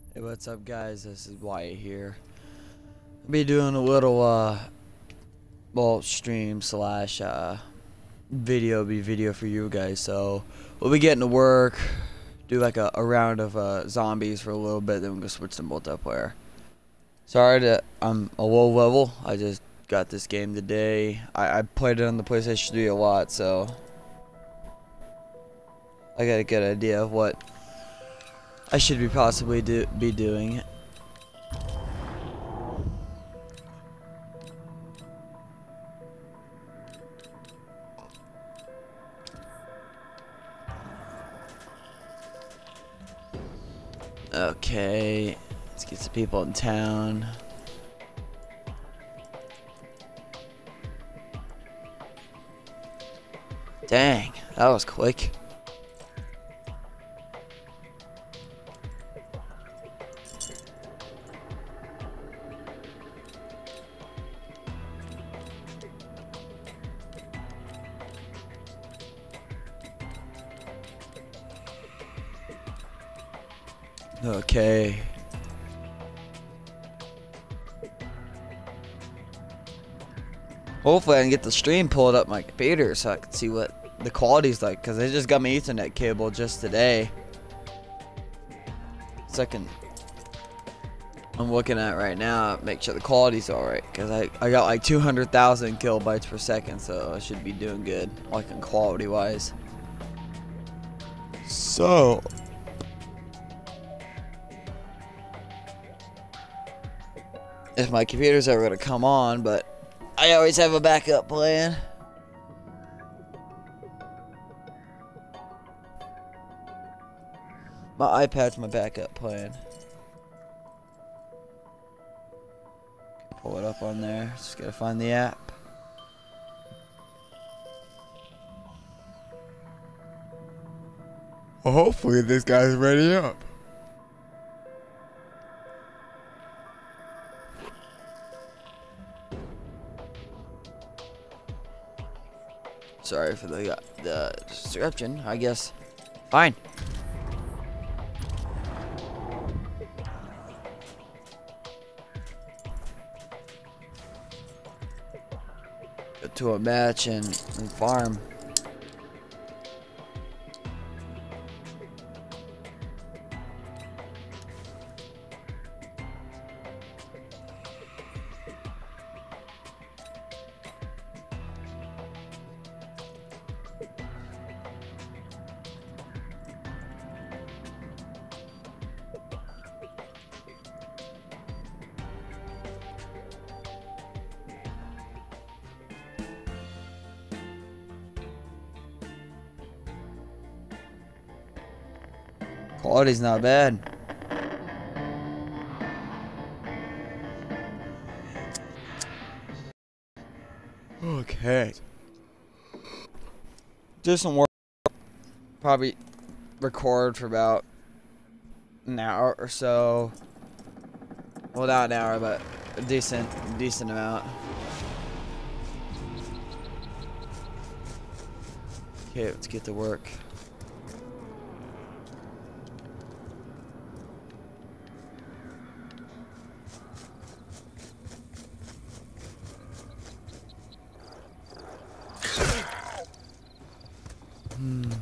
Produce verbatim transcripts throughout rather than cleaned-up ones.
Hey, what's up, guys? This is Wyatt here. I'll be doing a little, uh, well, stream slash, uh, video, be video for you guys. So, we'll be getting to work, do like a, a round of, uh, zombies for a little bit, then we're gonna switch to multiplayer. Sorry that I'm a low level. I just got this game today. I, I played it on the PlayStation three a lot, so I got a good idea of what I should be possibly do be doing. Okay, let's get some people in town. Dang, that was quick. Okay. Hopefully I can get the stream pulled up my computer so I can see what the quality's like, because they just got my Ethernet cable just today. Second, I'm looking at right now, make sure the quality's alright, because I, I got like two hundred thousand kilobytes per second, so I should be doing good, like in quality wise. So if my computer's ever gonna come on, but I always have a backup plan. My iPad's my backup plan. Pull it up on there. Just gotta find the app. Well, hopefully this guy's ready up. Sorry for the, uh, the disruption, I guess. Fine. Go to a match and, and farm. Quality's not bad. Okay. Do some work. Probably record for about an hour or so. Well, not an hour, but a decent, decent amount. Okay, let's get to work. Hmm.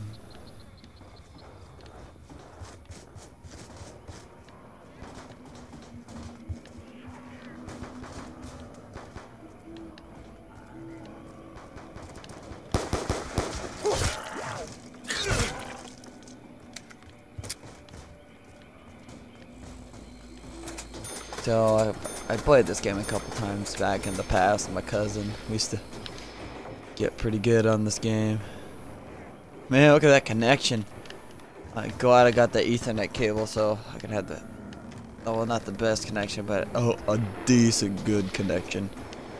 So I, I played this game a couple times back in the past with my cousin. We used to get pretty good on this game. Man, look at that connection. I'm glad I got the Ethernet cable so I can have the, oh, well, not the best connection, but oh, a decent good connection.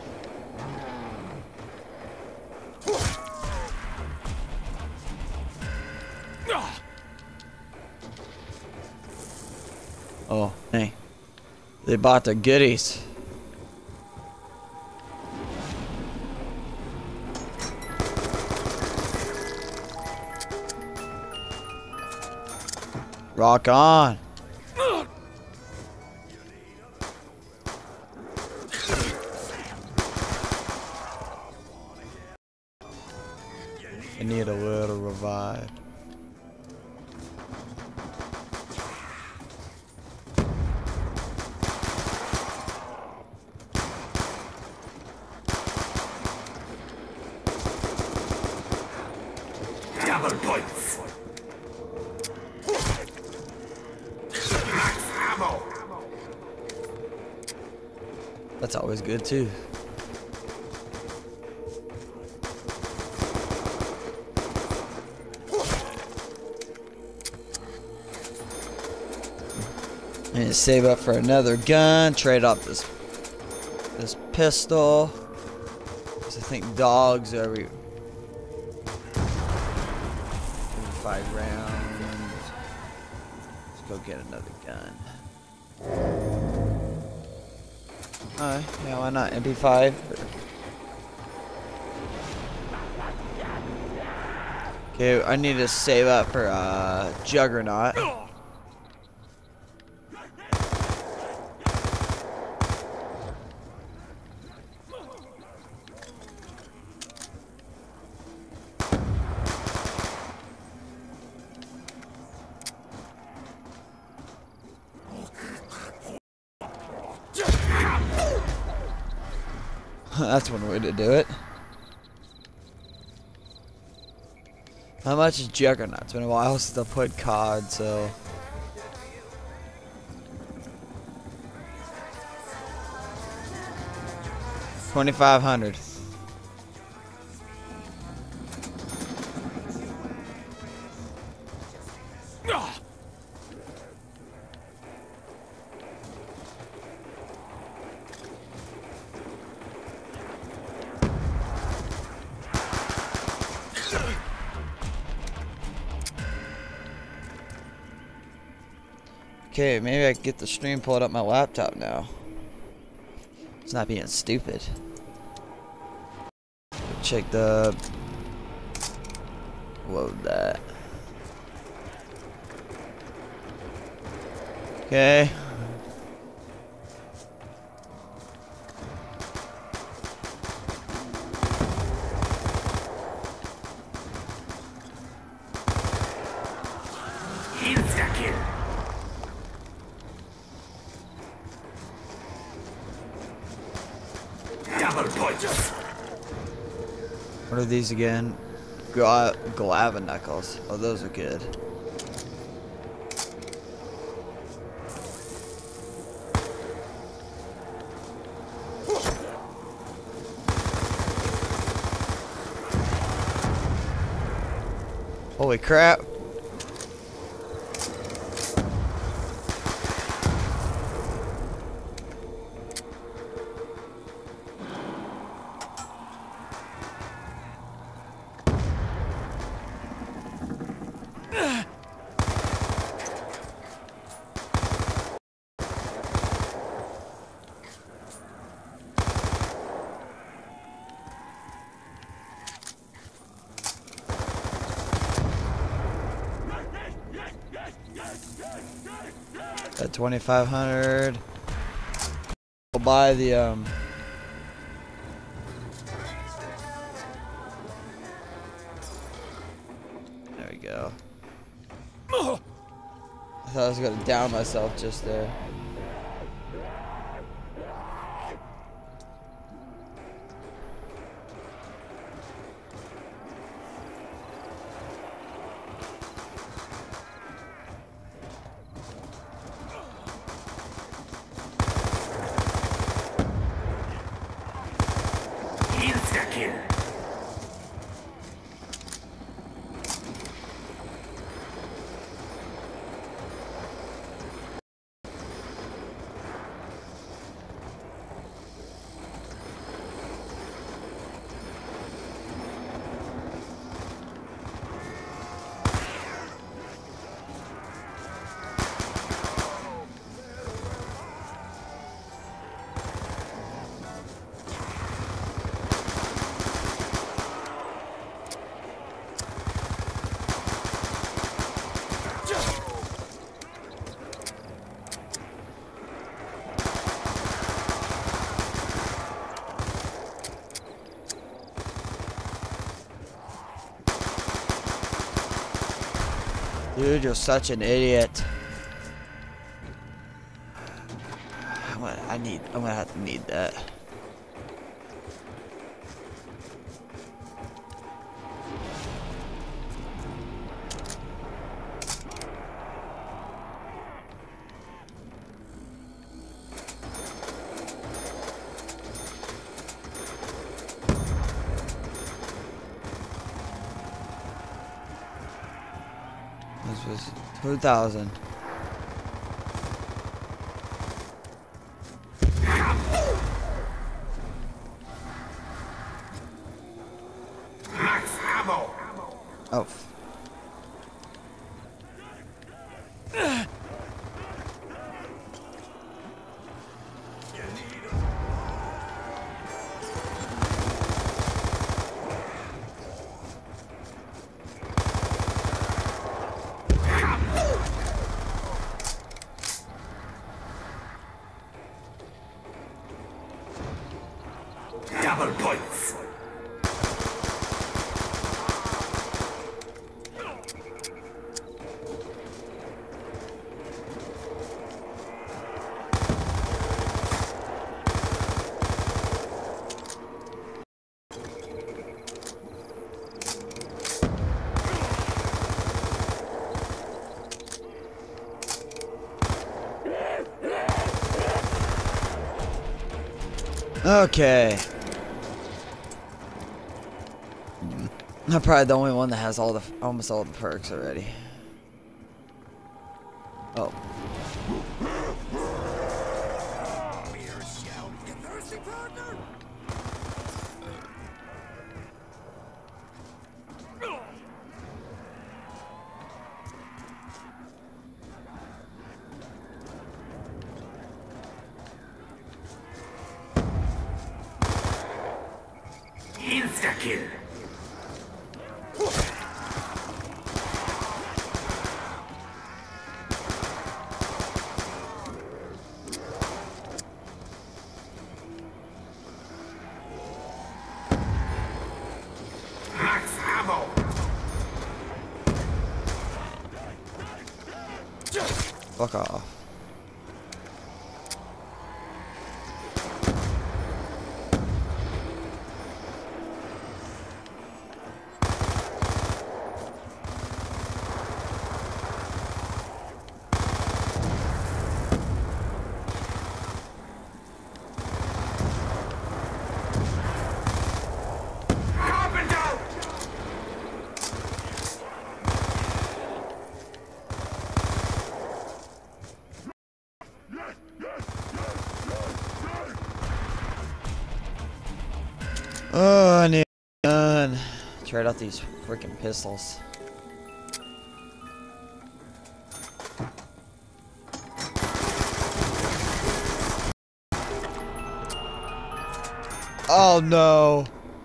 Oh, hey. They bought the goodies. Rock on. need a little revive. Double points. Max ammo. That's always good too. I need to save up for another gun. Trade off this this pistol. 'Cause I think dogs are every, every five rounds. Let's go get another gun. Alright, yeah, why not? M P five. Okay, I need to save up for uh, Juggernaut. That's one way to do it. How much is Juggernaut? It's been a while since I played C O D, so. twenty-five hundred. Okay, maybe I can get the stream pulled up my laptop now. It's not being stupid. Check the... Load that. Okay. Insta-kill. Double points. What are these again? Gra Glava Knuckles. Oh, those are good. Holy crap. At twenty-five hundred, we'll buy the um. There we go. I thought I was gonna down myself just there. Insta-kill. Dude, you're such an idiot. I'm gonna, I need, I'm gonna have to need that. This was two thousand. Max ammo. Oh. Double points. Okay. I'm probably the only one that has all the almost all the perks already. Oh. Insta-kill. Max ammo. Fuck off. Carpenter. Oh, I need a gun. Tried out these freaking pistols. Oh no.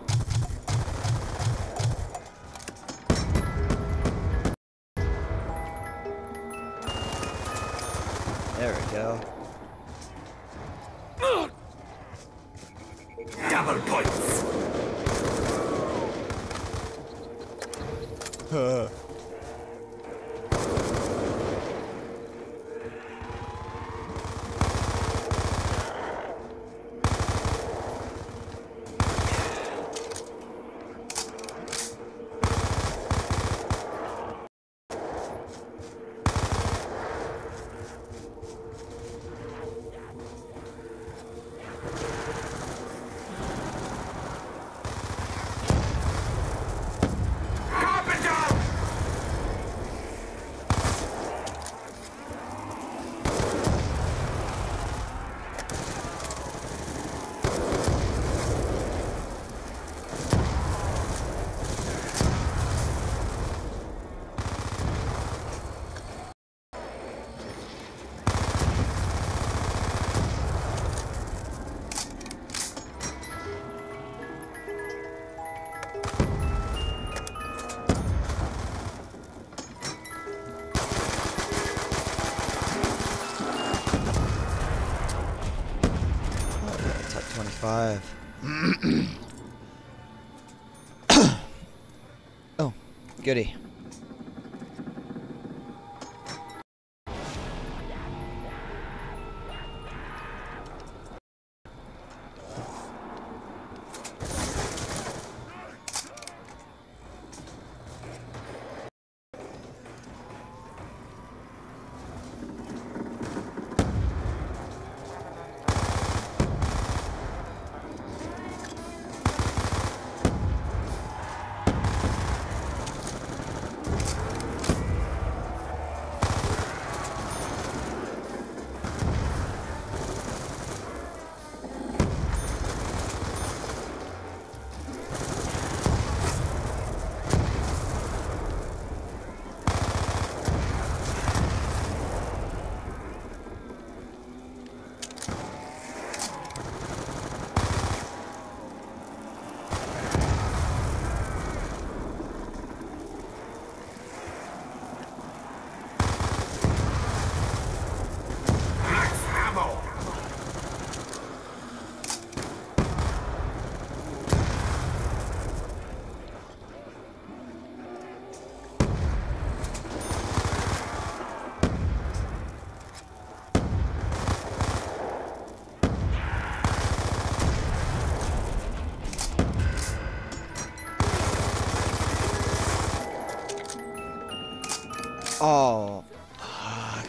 There we go. Double points. Carpenter. twenty-five. Oh, goody. Oh, fuck.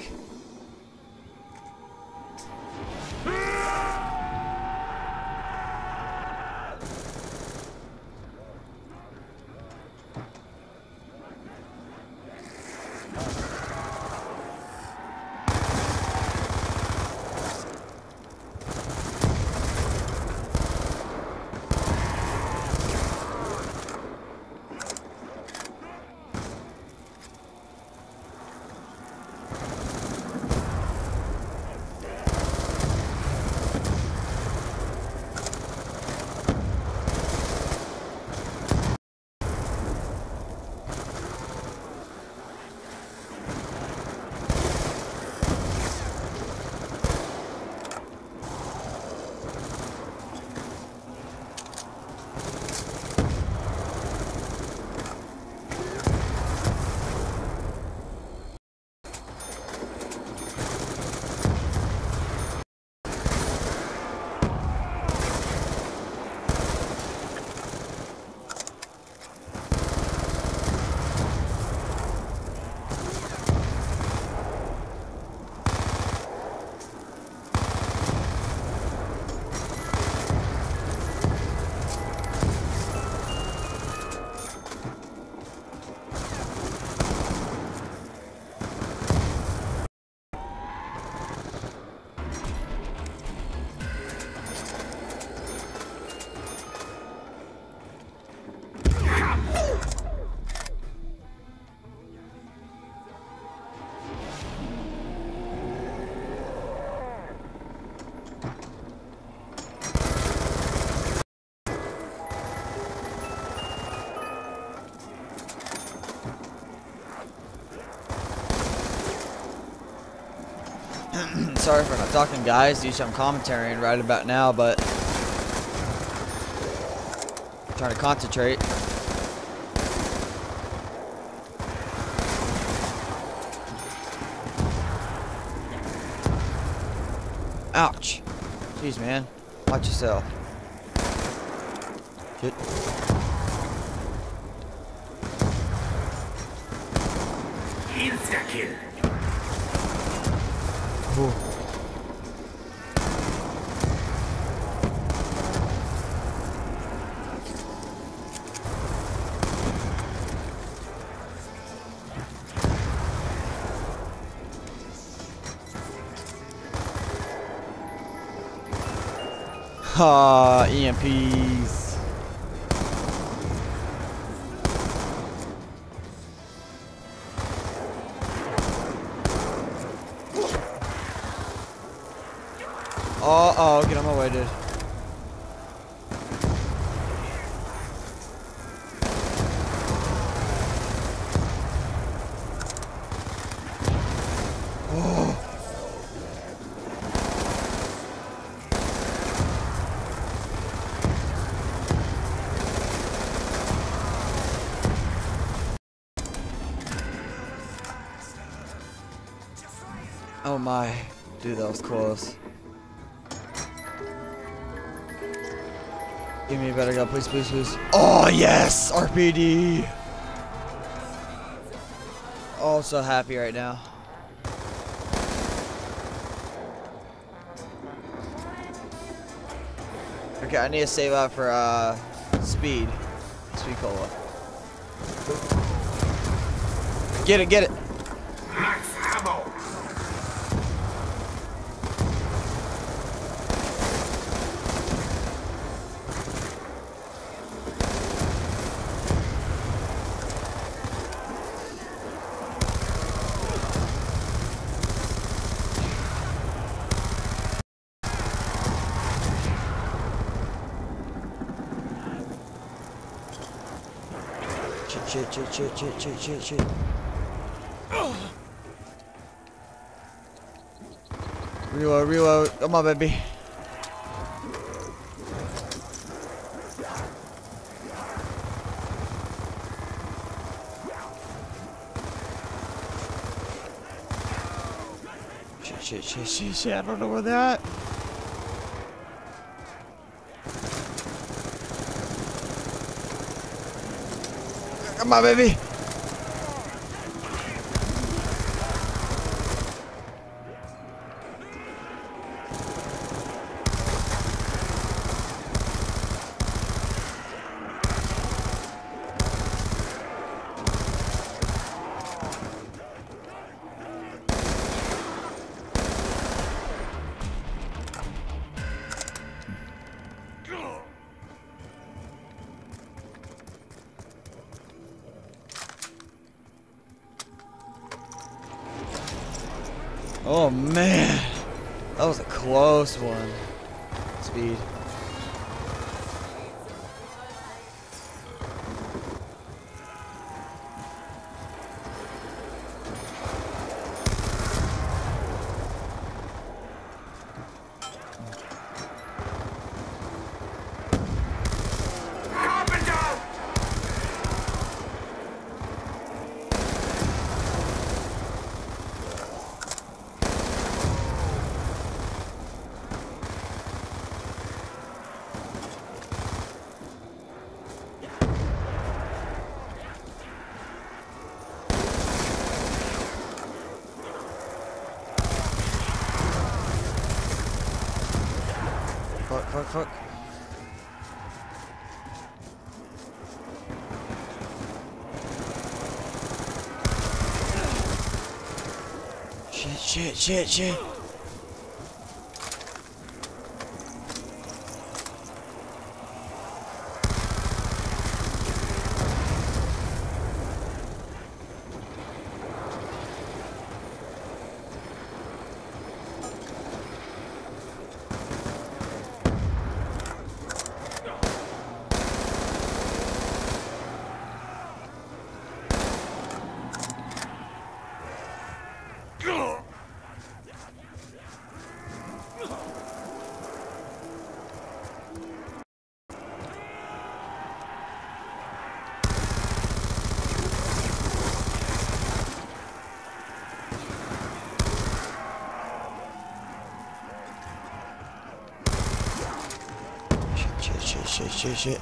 Sorry for not talking, guys. Do some commentary right about now, but I'm trying to concentrate. Ouch. Jeez, man. Watch yourself. Shit. Insta-kill. Ooh. Ah, E M Ps. Uh oh, get on my way, dude. Oh. Oh my, dude, that was close. Give me a better gun, please, please, please. Oh yes, R P D. Oh, so happy right now. Okay, I need to save up for uh speed, speed cola. Get it, get it. Max ammo. Shit, shit, shit, shit, shit, shit, shit. Reload, reload. Come on, baby. Shit, shit, shit, shit, shit. I don't know where they're at. Come on, baby. Oh man, that was a close one. Speed. Fuck, fuck, fuck. Shit, shit, shit, shit. Shit, shit, shit, shit, shit.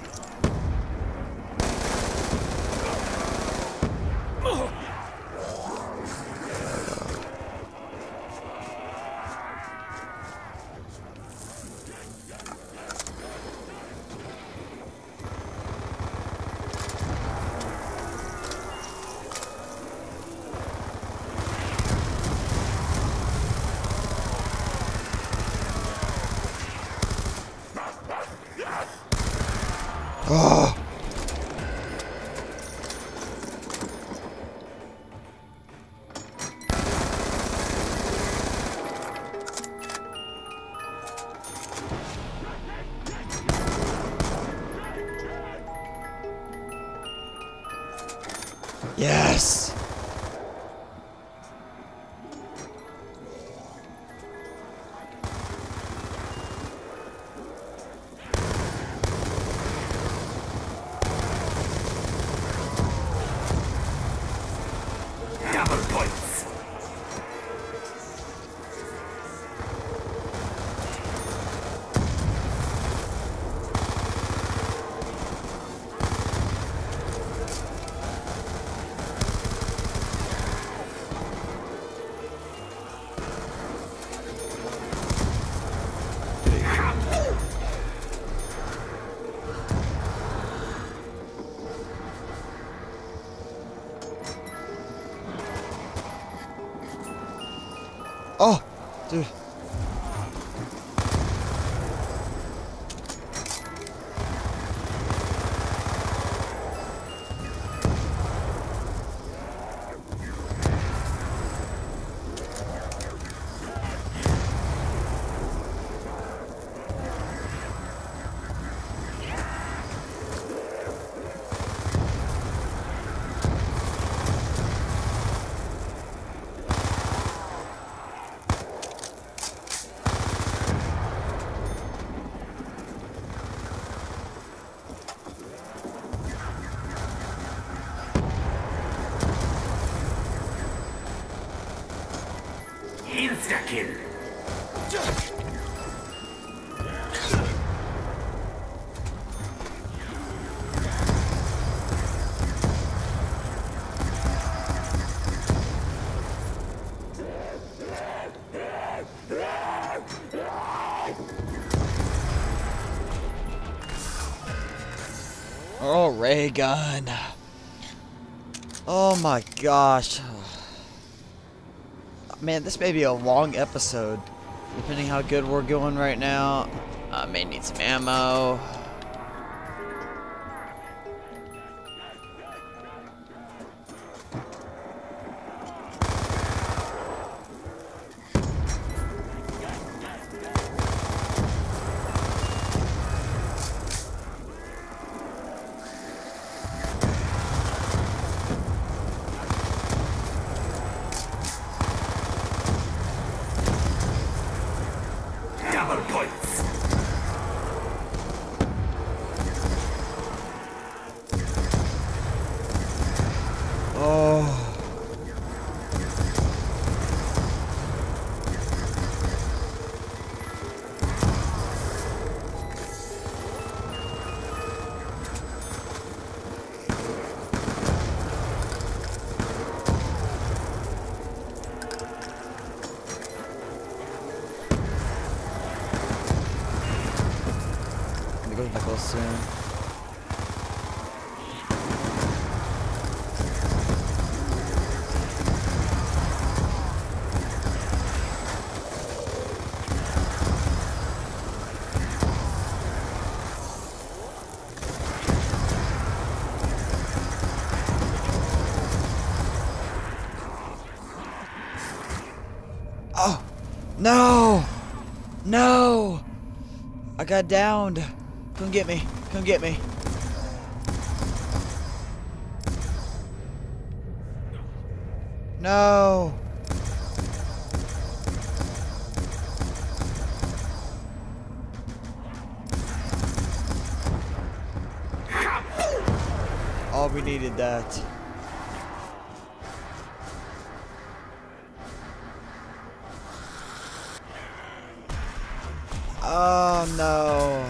Oh. Yes. Double points. Oh, dude. Insta-kill. Oh, ray gun. Oh my gosh. Man, this may be a long episode. Depending how good we're going right now. I may need some ammo. tentacle soon. Oh, no, no, I got downed. Come get me, come get me. No. Oh, we needed that. Oh no.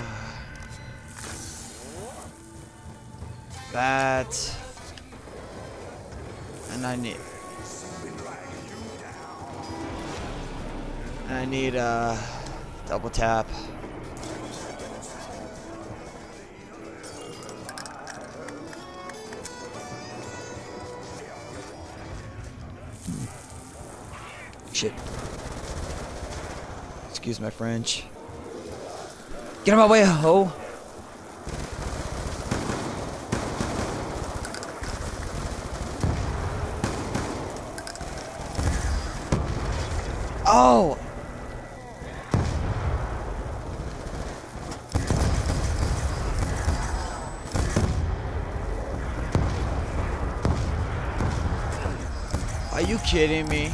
That. And I need. I need a double tap. Shit. Excuse my French. Get out of my way, ho! Oh! Are you kidding me?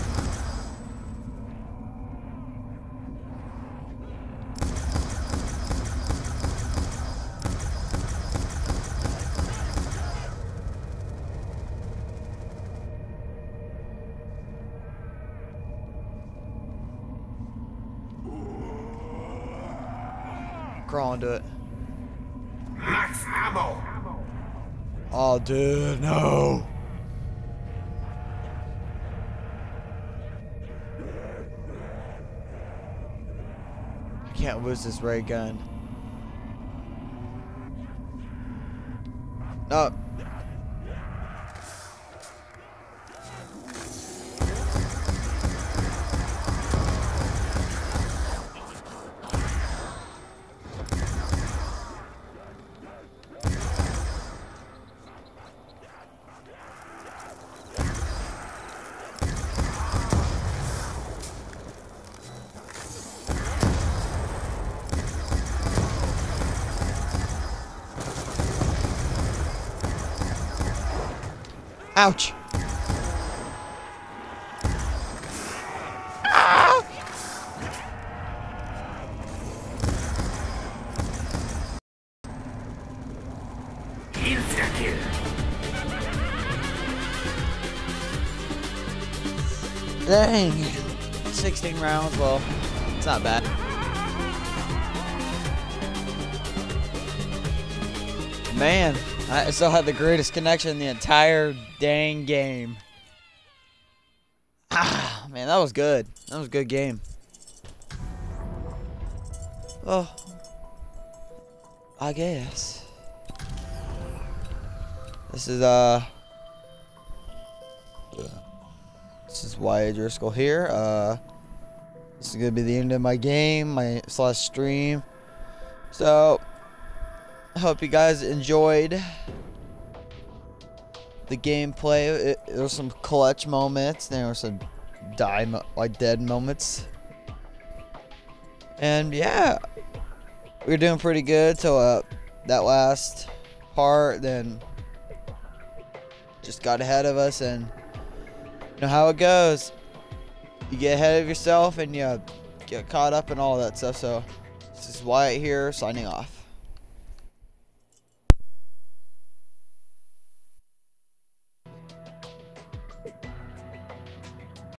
Crawl into it. Max ammo. Oh, dude, no. I can't lose this ray gun. No. Ouch! Ah! Insta kill. Dang! sixteen rounds, well, it's not bad. Man, I still had the greatest connection in the entire dang game. Ah, man, that was good. That was a good game. Oh, I guess. This is, uh... This is Wyatt Driscoll here. Uh, this is gonna be the end of my game, my slash stream. So, I hope you guys enjoyed the gameplay. It, there were some clutch moments. There were some die, mo like dead moments. And yeah, we were doing pretty good till uh, that last part. Then just got ahead of us, and you know how it goes. You get ahead of yourself, and you get caught up in all that stuff. So this is Wyatt here, signing off.